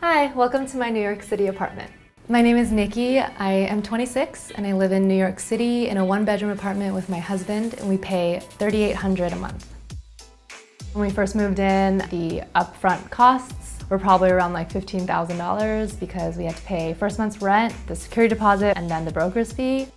Hi, welcome to my New York City apartment. My name is Nikki. I am 26 and I live in New York City in a one-bedroom apartment with my husband, and we pay $3,800 a month. When we first moved in, the upfront costs were probably around like $15,000 because we had to pay first month's rent, the security deposit, and then the broker's fee.